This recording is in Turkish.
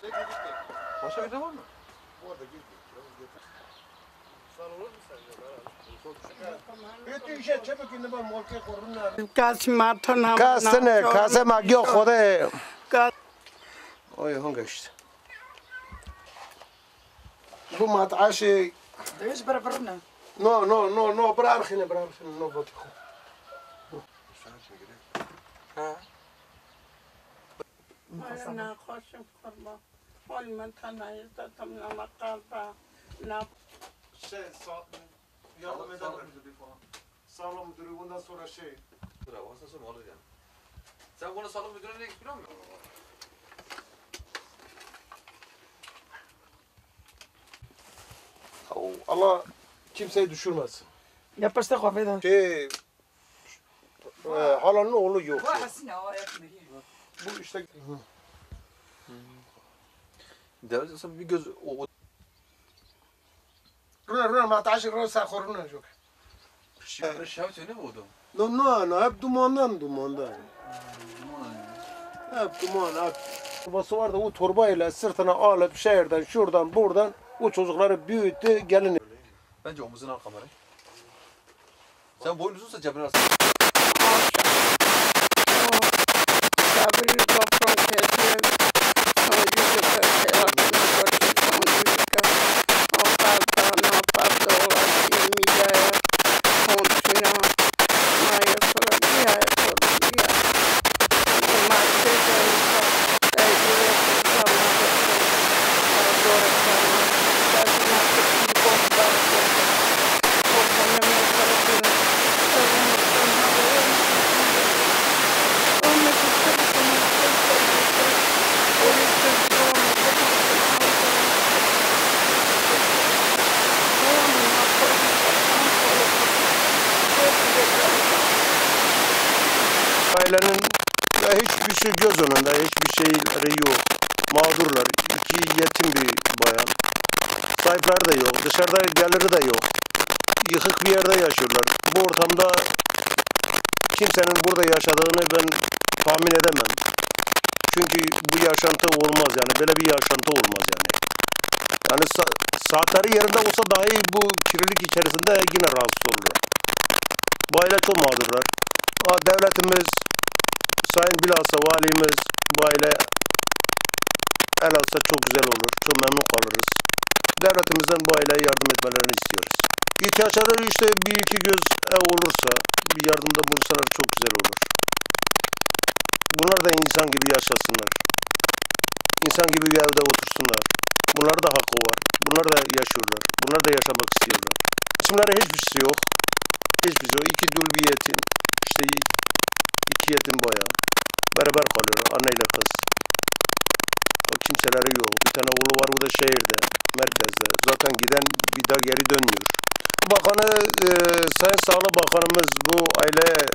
Başka bir de var mı? Bu arada git. Sağ olur mu sence? Bütün işe çabuk indi ben molke korun. Kasne, kase magyo khode. Oy hangi işte. Bu mataşı. Deviz beraberine. No, bırakın, no bot. Ha. أنا خاشم خرما حال من تنایستم نمک قلبه نه Şey, yardım ederler. Sağlam müdürü bundan sonra şey. Varsa sonra olur yani. Sen bunu sağlık müdürüne ne biliyor musun? Allah kimseyi düşürmesin. Yapıştı kafede. Şey, halanın oğlu yok. Vahsine o yapmıyor. Bu işte. Devlet bir göz o Runa mataşı runa sakoruna yok. şahit ne oldu? No, hep dumandan. Hep duman. Babası vardı o torbayla sırtına alıp şehirden şuradan buradan o çocukları büyüttü gelin. Bence omuzuna al kamerayı. Sen boyun uzunsa cebine alsın. sabri doktor kesiyor sonucu kesiyor o kaltana padola midaya kontina maya sorabia sorabia maçta da ecure sama adora sama sadece bir bomba o konuya sorabia Ailenin ya hiçbir şey göz önünde, hiçbir şeyleri yok. Mağdurlar. İki yetim bir bayan. Sahipleri de yok. Dışarıda geliri de yok. Yıkık bir yerde yaşıyorlar. Bu ortamda kimsenin burada yaşadığını ben tahmin edemem. Çünkü bu yaşantı olmaz yani. Böyle bir yaşantı olmaz yani. Yani saatleri yerinde olsa dahi bu kirlilik içerisinde yine rahatsız olurlar. Bu aile çok mağdurlar. Devletimiz, sayın bilhassa valimiz bu aile el alsa çok güzel olur. Çok memnun kalırız. Devletimizden bu aileye yardım etmelerini istiyoruz. İhtiyaçları işte bir iki göz ev olursa bir yardımda bulunsalar çok güzel olur. Bunlar da insan gibi yaşasınlar. İnsan gibi bir evde otursunlar. Bunlar da hakkı var. Bunlar da yaşıyorlar. Bunlar da yaşamak istiyorlar. İsimleri hiçbir şey yok. Hiçbir şey yok. İki dul bir yetim. İşte iki yetim bayağı. Beraber kalıyorlar. Anneyle kız. O kimseleri yok. Bir tane oğlu var, o da şehirde. Merkezde. Zaten giden bir daha geri dönmüyor. Bakanı, Sayın Sağlık Bakanımız bu aileye